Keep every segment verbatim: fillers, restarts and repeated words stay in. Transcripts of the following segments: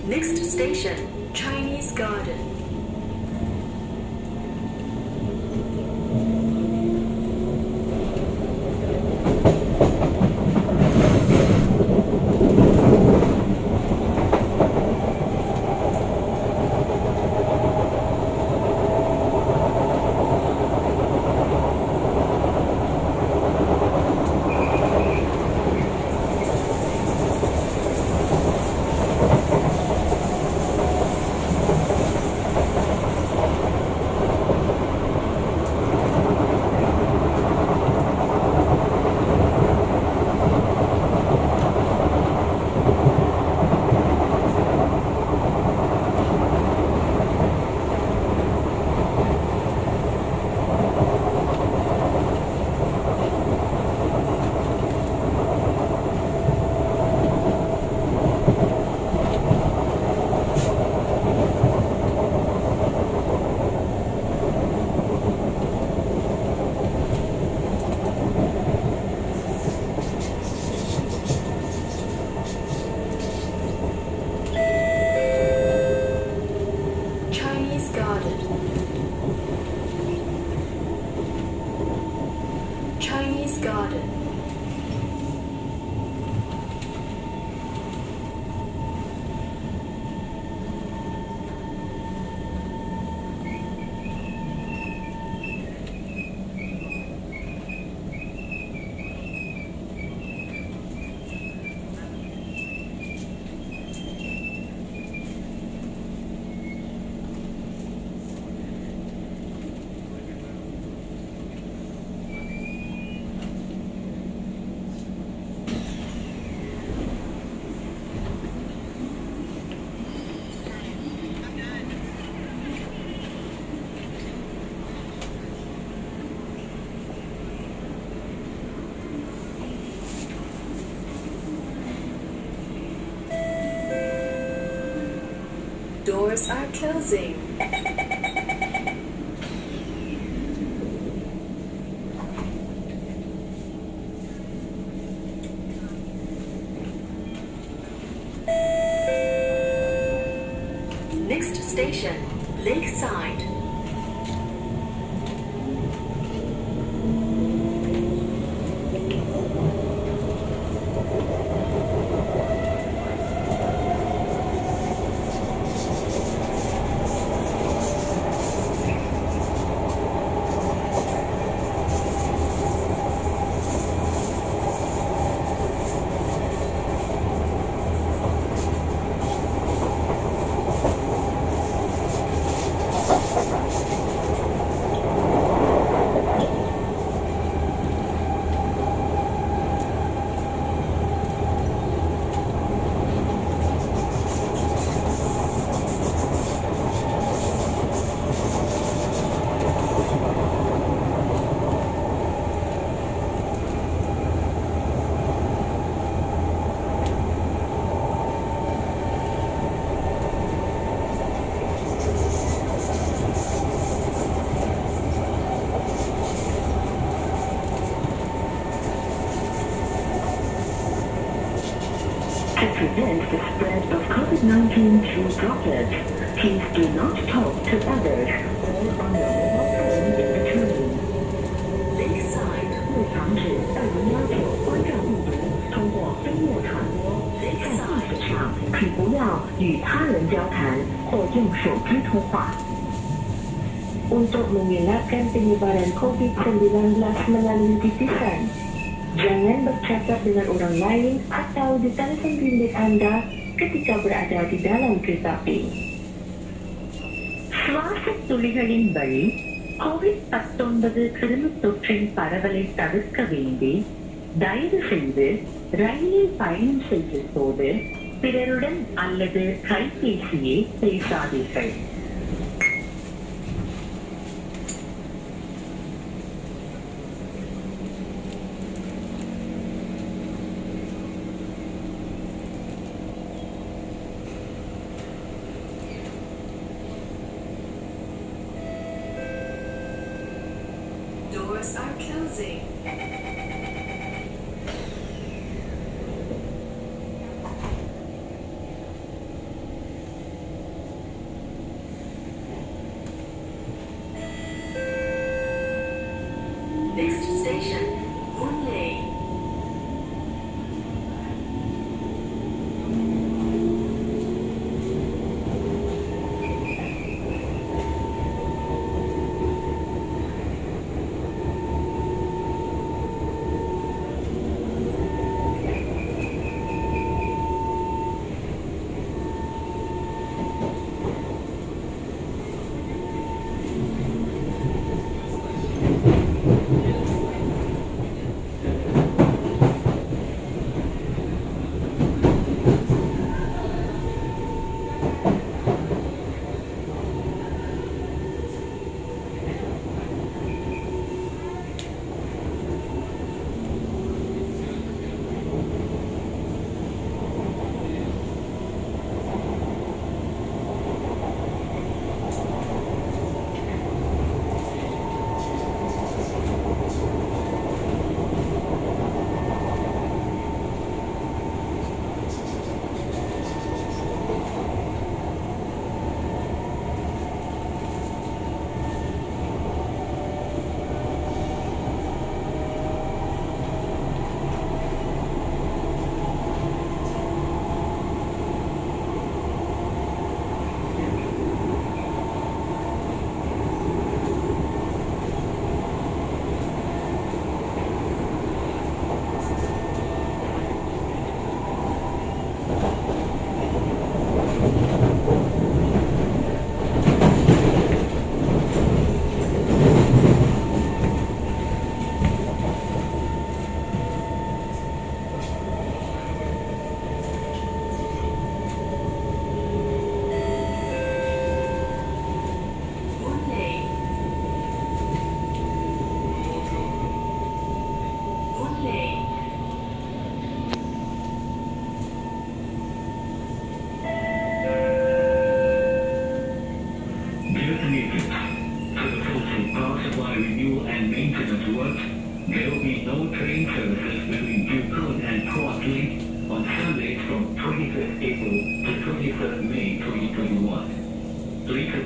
Next station, Chinese Garden. Doors are closing. Next station, Lakeside. Prevent the spread of COVID nineteen through droplets. Please do not talk to others or on your mobile phone in the train. Lakeside. 为防止二零幺九冠状病毒通过飞沫传播，在地铁上请不要与他人交谈或用手机通话。Untuk mengelakkan penyebaran COVID sembilan belas melalui titisan, jangan bercakap dengan orang lain atau di telefon bimbit Anda ketika berada di dalam kereta api. சுவாச துளிகளின்படி Covid பத்தொன்பது கிருமித் தொற்றின் பரவலை தவிர்க்க வேண்டி தயவு செய்து ரயிலில் பயணம் செய்த போது பிறருடன் அல்லது கைபேசியை பேசாதீர்கள். Doors are closing.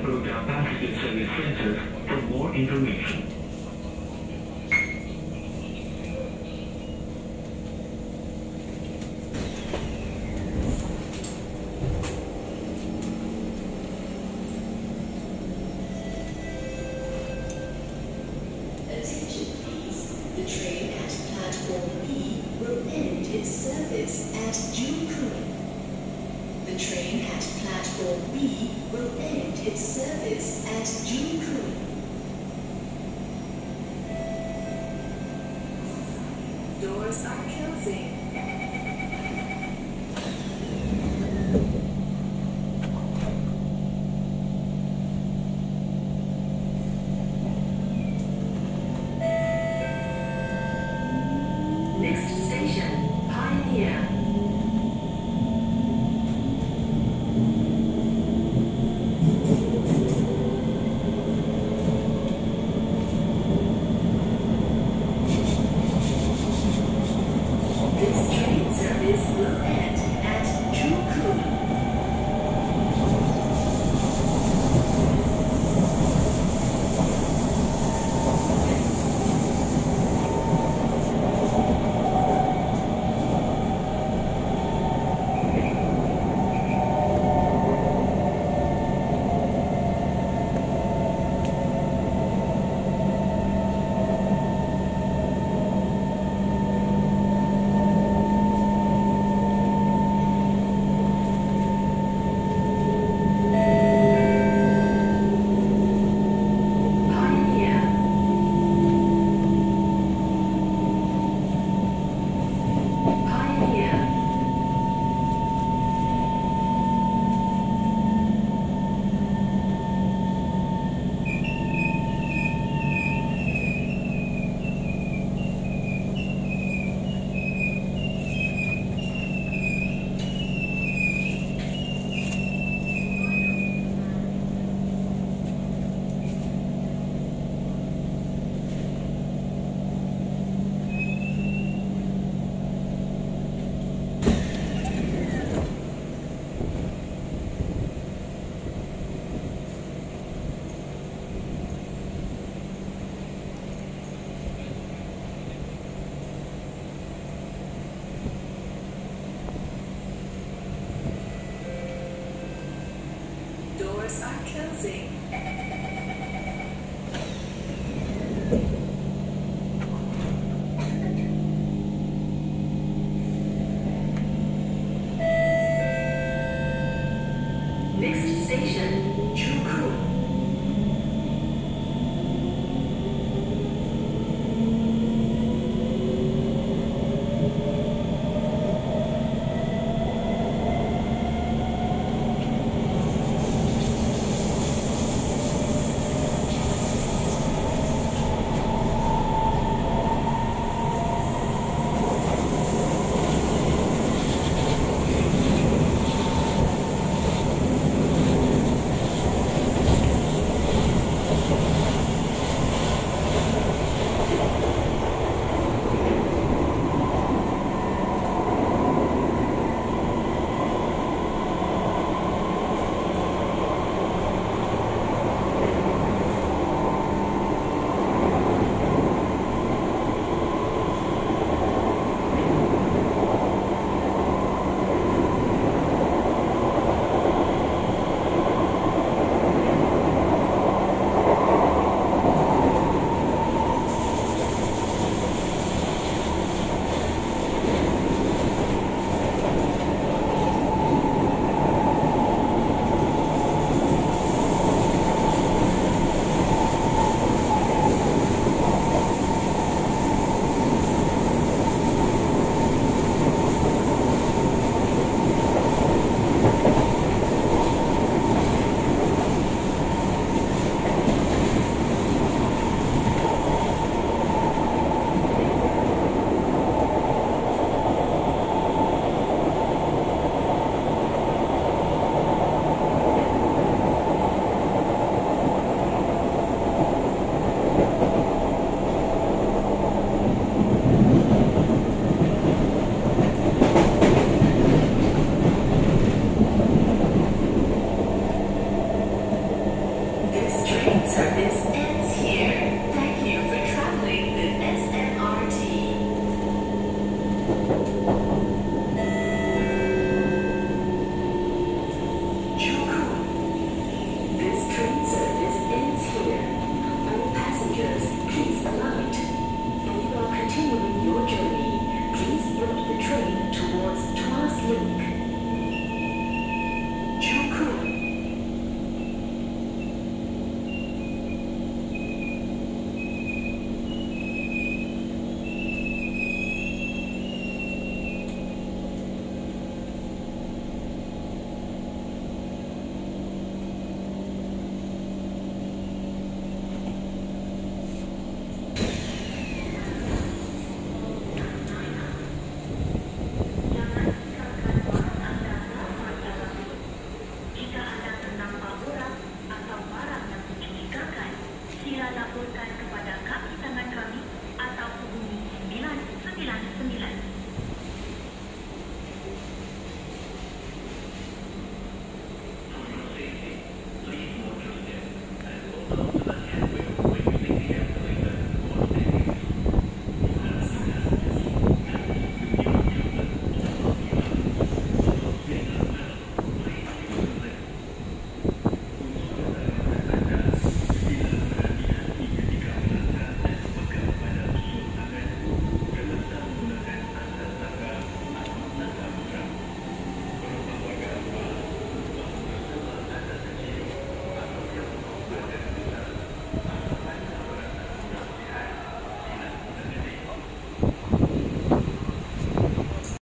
broke down passenger service centers for more information. Attention please. The train at platform B will end its service at Joo koon. The train at platform B will end its service at Joo koon. Doors are closing. Next station, Pioneer. This train service will end at Joo koon. Pioneer. Pioneer. Doors are closing. Next station, Joo koon.